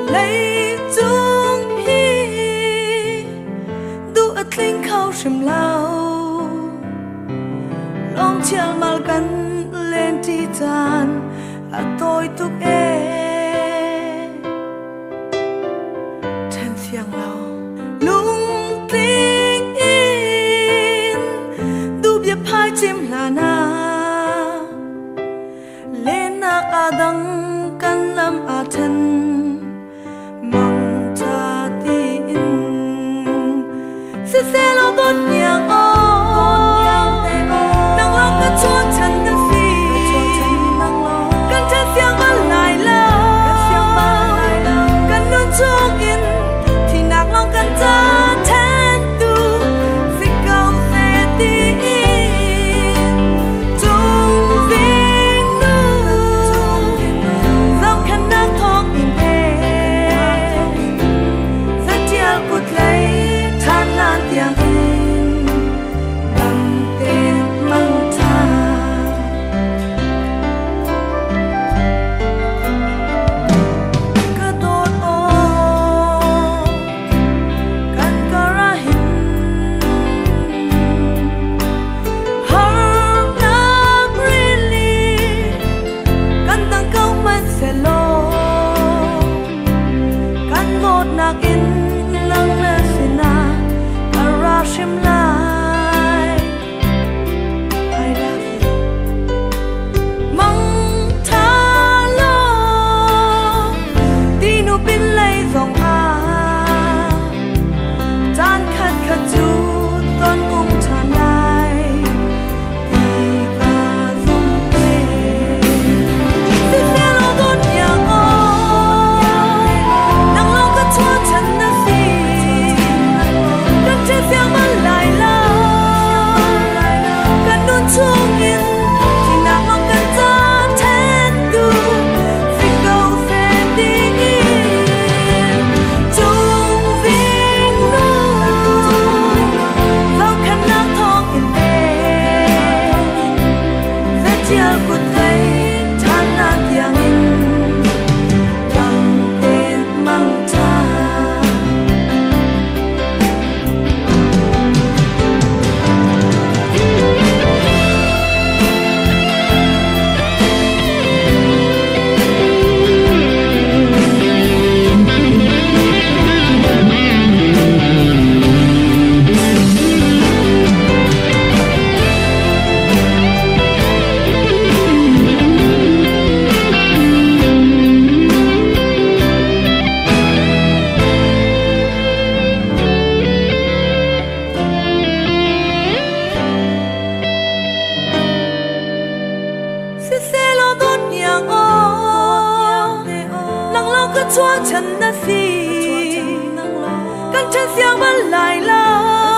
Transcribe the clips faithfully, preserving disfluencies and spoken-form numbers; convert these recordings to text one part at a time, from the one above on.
lấy chung hi du at linh khâu sầm lao long chial mal kan lên ti tan a tôi tuk e thân thiang lao lung tinh in du bia phai chim là na lên na adang kan lam a thân mong cha tin se se lo tốt nhang o nang lo ka chuan chan na fi kan cha siang ma lai la kan nun chong in thì nak long kan cha then tu si cao se tin chung vinh nu dòng khăn nang thong in pe rất chial cút lấy than lan tiếng in bằng tên mang tha cơ tốt ô kan kara hin har na really kan tang câu mất sẽ lo kan một nak in nang na sina kara shim lai I love you mong tha lo đi nu bin lấy dòng a tan khát khát chú tôn cung tràn lai đi và dung quê xin xe lo tốt nhang o nang lo ka chua chân na si kan che siang ma lai la kan nun chung in thì nak long kan cha then tu si câu se tình in chung vinh nu vào khăn nang thong in pe rất chial cút lấy than lan tiếng in bằng tên mang cha se se lo tốt nhang o nang lo ka chua chân na si kan chân siang ma lai la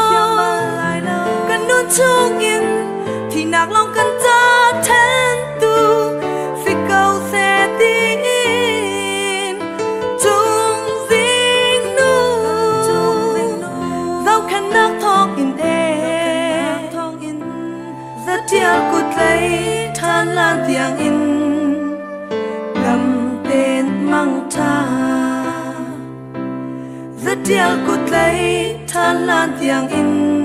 kan nun chung in thì nak long kan cha then tu si câu se tin chung vinh nu vào khăn nak thong in e rất chial cút lấy than lan tiếng in ngầm tên mang tha rất chial cút lấy than lan tiếng in